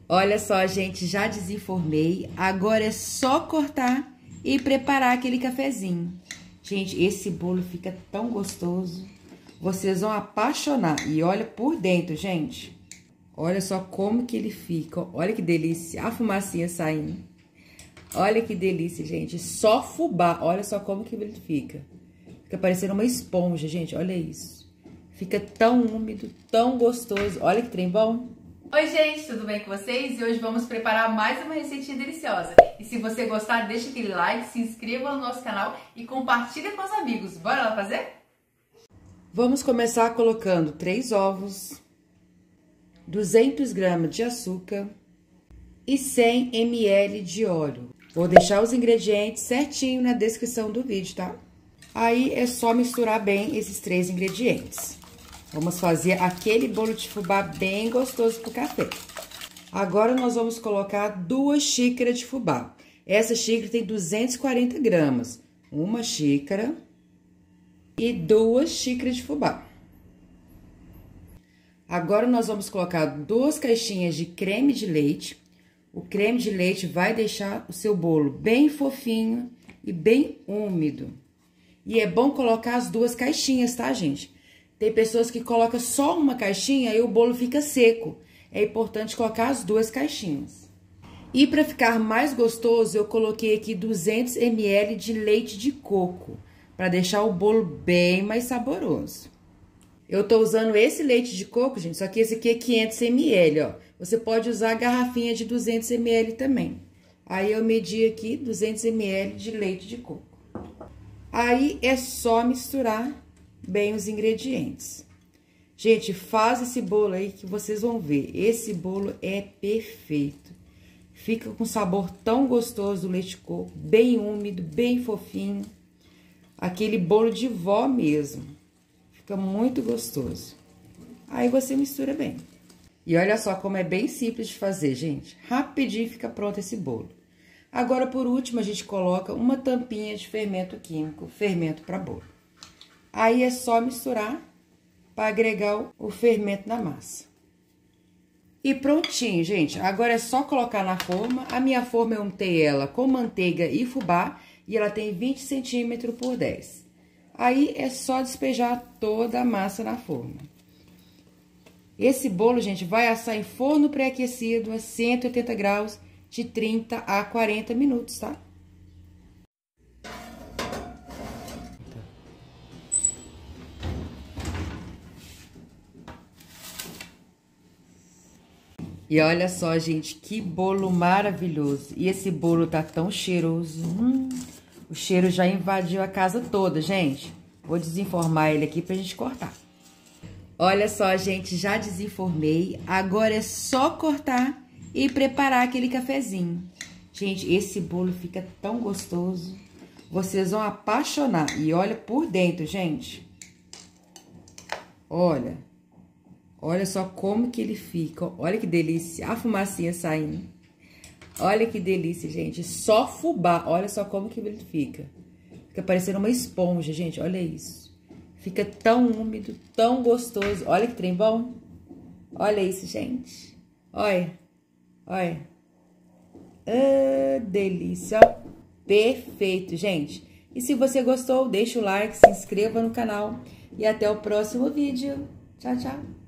Olha só, gente, já desenformei. Agora é só cortar e preparar aquele cafezinho. Gente, esse bolo fica tão gostoso. Vocês vão apaixonar. E olha por dentro, gente. Olha só como que ele fica. Olha que delícia. A fumacinha saindo. Olha que delícia, gente. Só fubá. Olha só como que ele fica. Fica parecendo uma esponja, gente. Olha isso. Fica tão úmido, tão gostoso. Olha que trem bom. Oi, gente, tudo bem com vocês? E hoje vamos preparar mais uma receitinha deliciosa. E se você gostar, deixa aquele like, se inscreva no nosso canal e compartilha com os amigos. Bora lá fazer? Vamos começar colocando 3 ovos, 200 gramas de açúcar e 100 ml de óleo. Vou deixar os ingredientes certinho na descrição do vídeo, tá? Aí é só misturar bem esses 3 ingredientes. Vamos fazer aquele bolo de fubá bem gostoso pro café. Agora, nós vamos colocar 2 xícaras de fubá. Essa xícara tem 240 gramas. 1 xícara e 2 xícaras de fubá. Agora, nós vamos colocar 2 caixinhas de creme de leite. O creme de leite vai deixar o seu bolo bem fofinho e bem úmido. E é bom colocar as 2 caixinhas, tá, gente? Tem pessoas que colocam só uma caixinha e o bolo fica seco. É importante colocar as 2 caixinhas. E para ficar mais gostoso, eu coloquei aqui 200 ml de leite de coco, para deixar o bolo bem mais saboroso. Eu tô usando esse leite de coco, gente, só que esse aqui é 500 ml, ó. Você pode usar a garrafinha de 200 ml também. Aí eu medi aqui 200 ml de leite de coco. Aí é só misturar bem os ingredientes. Gente, faz esse bolo aí que vocês vão ver. Esse bolo é perfeito. Fica com sabor tão gostoso do leite de coco, bem úmido, bem fofinho. Aquele bolo de vó mesmo. Fica muito gostoso. Aí você mistura bem. E olha só como é bem simples de fazer, gente. Rapidinho fica pronto esse bolo. Agora, por último, a gente coloca uma tampinha de fermento químico, fermento para bolo. Aí é só misturar para agregar o fermento na massa. E prontinho, gente. Agora é só colocar na forma. A minha forma eu untei ela com manteiga e fubá e ela tem 20 centímetros por 10. Aí é só despejar toda a massa na forma. Esse bolo, gente, vai assar em forno pré-aquecido a 180 graus de 30 a 40 minutos, tá? E olha só, gente, que bolo maravilhoso. E esse bolo tá tão cheiroso. O cheiro já invadiu a casa toda, gente. Vou desenformar ele aqui pra gente cortar. Olha só, gente, já desenformei. Agora é só cortar e preparar aquele cafezinho. Gente, esse bolo fica tão gostoso. Vocês vão apaixonar. E olha por dentro, gente. Olha. Olha só como que ele fica. Olha que delícia. A fumacinha saindo. Olha que delícia, gente. Só fubá. Olha só como que ele fica. Fica parecendo uma esponja, gente. Olha isso. Fica tão úmido, tão gostoso. Olha que trem bom. Olha isso, gente. Olha. Olha. Ah, delícia. Perfeito, gente. E se você gostou, deixa o like, se inscreva no canal. E até o próximo vídeo. Tchau, tchau.